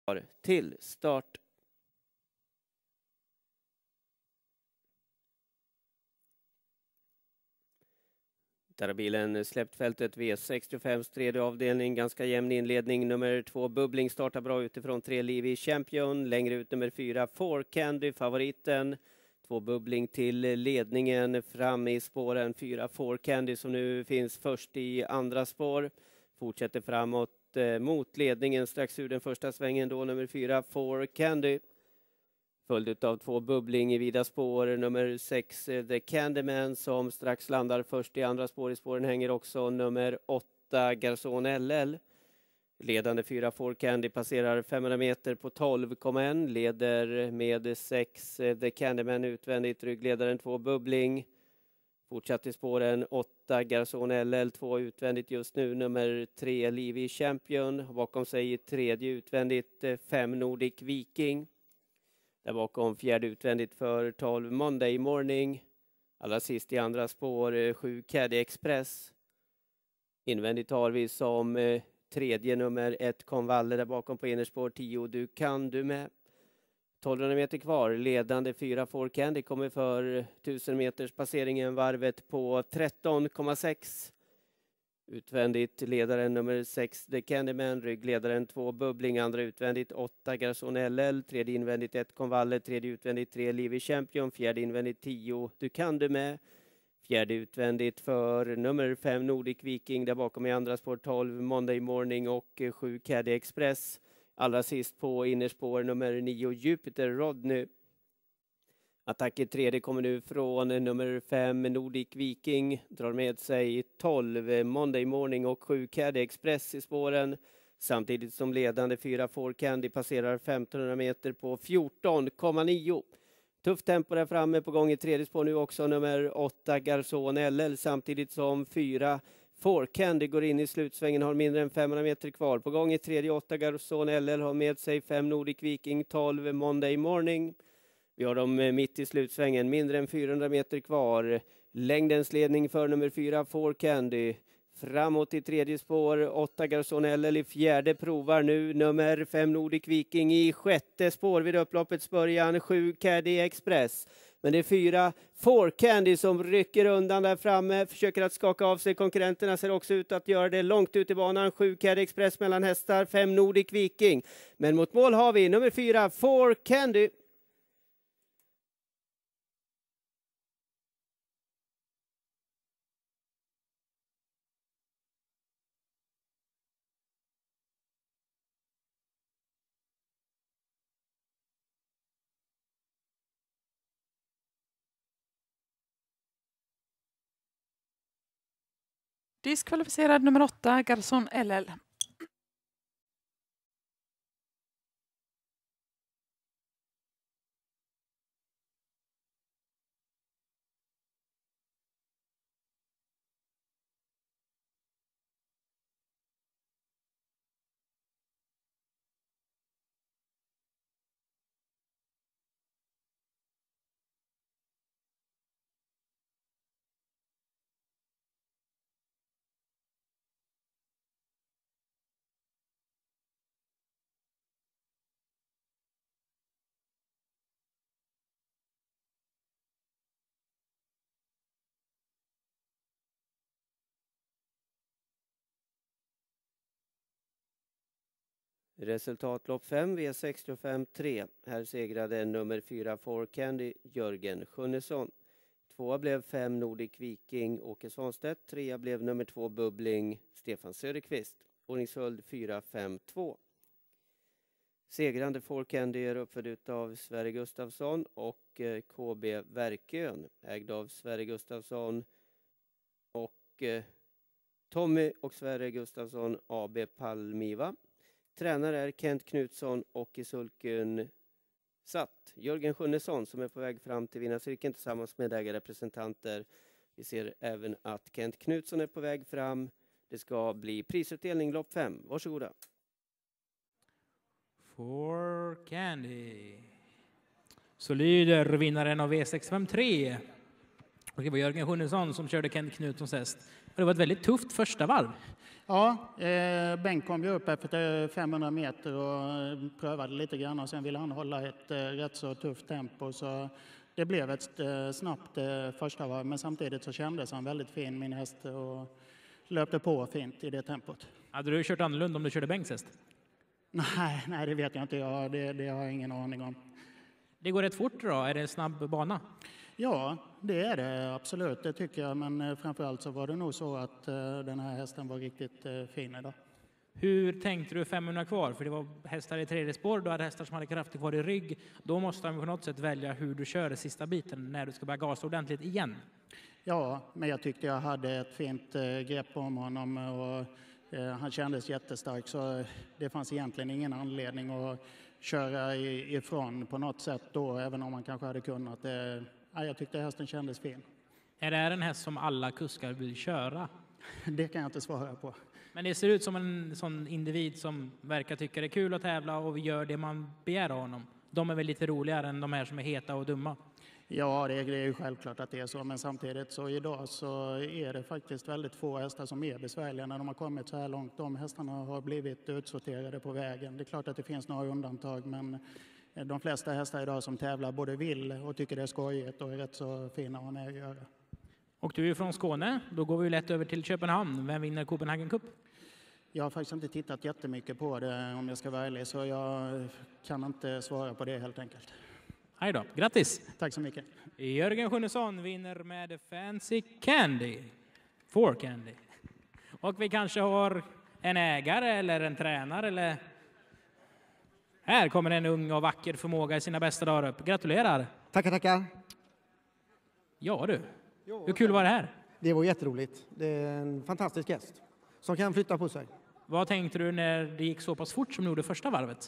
till start. Där har bilen släppt fältet V65 tredje avdelning. Ganska jämn inledning. Nummer 2 Bubbling startar bra utifrån 3 Livy Champion. Längre ut nummer 4 Four Candy favoriten. 2 Bubbling till ledningen fram i spåren. 4 Four Candy som nu finns först i andra spår. Fortsätter framåt mot ledningen strax ur den första svängen då nummer 4 Four Candy. Följd av 2 Bubbling i vida spår. Nummer 6 The Candyman som strax landar först i andra spår. I spåren hänger också nummer 8 Garçon LL. Ledande 4 Four Candy passerar 500 meter på 12,1. Leder med 6 The Candyman utvändigt. Ryggledaren 2 Bubbling. Fortsatt i spåren 8 Garçon LL. 2 utvändigt just nu. Nummer 3 Livy Champion. Bakom sig tredje utvändigt 5 Nordic Viking. Där bakom fjärde utvändigt för 12 Monday Morning. Allra sist i andra spår 7 Caddy Express. Invändigt har vi som tredje nummer 1 Convalle där bakom på innerspår 10 Du kan du med. 1200 meter kvar. Ledande 4 Four Candy kommer för 1000 meters passeringen varvet på 13,6. Utvändigt ledaren nummer 6 The Candyman, ryggledaren 2 Bubbling, andra utvändigt 8 Garçon LL, tredje invändigt 1 Convalle, tredje utvändigt 3 Livy Champion, fjärde invändigt 10 Du kan du med. Fjärde utvändigt för nummer 5 Nordic Viking, där bakom i andra spår 12 Monday Morning och 7 Caddy Express. Allra sist på innerspår nummer 9 Jupiter Rodney. Attack i tredje kommer nu från nummer 5 Nordic Viking. Drar med sig 12 Monday Morning och 7 Caddy Express i spåren. Samtidigt som ledande 4 Four Candy passerar 1500 meter på 14,9. Tufft tempo där framme, på gång i tredje spår nu också nummer 8 Garçon LL. Samtidigt som 4 Four Candy går in i slutsvängen, har mindre än 500 meter kvar. På gång i tredje 8 Garçon LL, har med sig 5 Nordic Viking, 12 Monday Morning. Vi har dem mitt i slutsvängen, mindre än 400 meter kvar. Längdens ledning för nummer 4 Four Candy. Framåt i tredje spår 8 Garçon LL, i fjärde provar nu nummer 5 Nordic Viking, i sjätte spår vid upploppets början 7 Caddy Express. Men det är 4 Four Candy som rycker undan där framme, försöker att skaka av sig. Konkurrenterna ser också ut att göra det långt ut i banan. 7 Caddy Express mellan hästar, 5 Nordic Viking. Men mot mål har vi nummer 4 Four Candy. Diskvalificerad nummer 8, Garçon LL. Resultatlopp 5, V65-3. Här segrade nummer 4 Four Candy, Jörgen Sjunnesson. 2 blev 5 Nordic Viking, Åke Svanstedt. 3 blev nummer 2 Bubbling, Stefan Söderqvist. Ordningsföljd 4-5-2. Segrande Four Candy är uppfödd av Sverre Gustafsson och KB Verkön. Ägd av Sverre Gustafsson och Tommy och Sverre Gustafsson AB Palmiva. Tränare är Kent Knutsson och i sulken satt Jörgen Sjunnesson som är på väg fram till vinnarcirkeln tillsammans med ägarrepresentanter. Vi ser även att Kent Knutsson är på väg fram. Det ska bli prisutdelning lopp 5. Varsågoda. Four Candy. Så lyder vinnaren av V653. Och det var Jörgen Sjunnesson som körde Kent Knutssons häst. Och det var ett väldigt tufft första varv. Ja, Bengt kom ju upp efter 500 meter och prövade lite grann och sen ville han hålla ett rätt så tufft tempo. Så det blev ett snabbt första varv, men samtidigt så kändes han väldigt fin, min häst, och löpte på fint i det tempot. Hade du kört annorlunda om du körde Bengts häst? Nej, det vet jag inte. Det har jag ingen aning om. Det går rätt fort då? Är det en snabb bana? Ja, det är det absolut, det tycker jag. Men framförallt så var det nog så att den här hästen var riktigt fin idag. Hur tänkte du 500 kvar? För det var hästar i tredje spår, du hade hästar som hade krafter kvar i rygg. Då måste man på något sätt välja hur du kör sista biten när du ska börja gasa ordentligt igen. Ja, men jag tyckte jag hade ett fint grepp om honom och han kändes jättestark, så det fanns egentligen ingen anledning att köra ifrån på något sätt då, även om man kanske hade kunnat. Jag tyckte hästen kändes fin. Är det här en häst som alla kuskar vill köra? Det kan jag inte svara på. Men det ser ut som en sån individ som verkar tycka det är kul att tävla och gör det man begär av honom. De är väl lite roligare än de här som är heta och dumma? Ja, det är ju självklart att det är så, men samtidigt så idag så är det faktiskt väldigt få hästar som är besvärliga när de har kommit så här långt. De hästarna har blivit utsorterade på vägen. Det är klart att det finns några undantag, men de flesta hästar idag som tävlar både vill och tycker det är skojigt och är rätt så fina att ha med att göra. Och du är från Skåne, då går vi lätt över till Köpenhamn. Vem vinner Copenhagen Cup? Jag har faktiskt inte tittat jättemycket på det om jag ska vara ärlig, så jag kan inte svara på det helt enkelt. Hej då, grattis! Tack så mycket. Jörgen Sjunnesson vinner med Fancy Candy. For Candy. Och vi kanske har en ägare eller en tränare eller... Här kommer en ung och vacker förmåga i sina bästa dagar upp. Gratulerar! Tackar, tackar. Ja du, hur kul var det här? Det var jätteroligt. Det är en fantastisk häst som kan flytta på sig. Vad tänkte du när det gick så pass fort som du gjorde första varvet?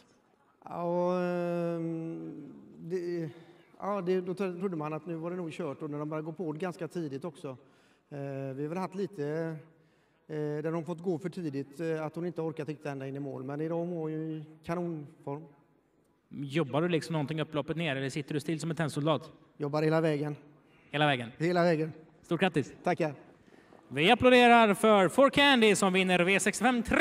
Då trodde man att nu var det nog kört, och när de började gå på ganska tidigt också. Vi har väl haft lite där de fått gå för tidigt, att hon inte orkat riktigt ända in i mål. Men idag var hon ju i kanonform. Jobbar du liksom någonting upploppet ner eller sitter du still som en tennsoldat? Jobbar hela vägen. Hela vägen? Hela vägen. Stort grattis! Tackar! Vi applåderar för For Candy som vinner V65 3.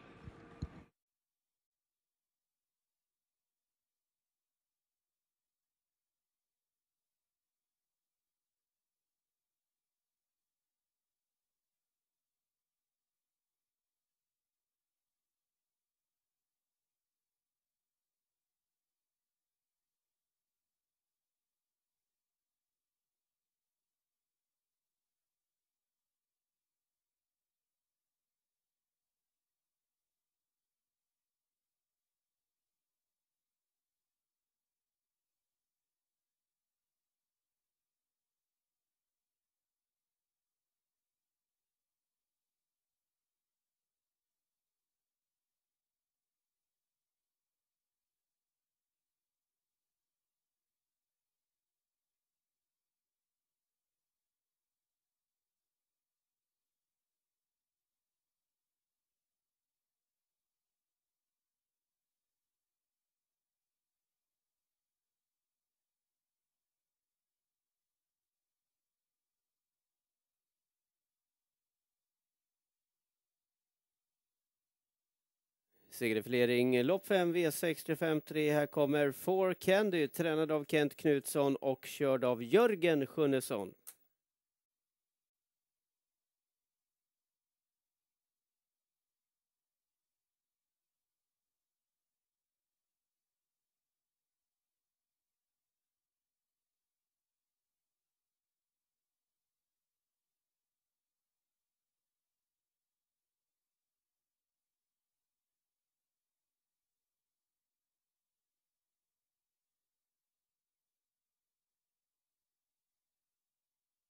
Segerfilering lopp 5 V65-3. Här kommer For Candy, tränad av Kent Knutsson och körd av Jörgen Sjunnesson.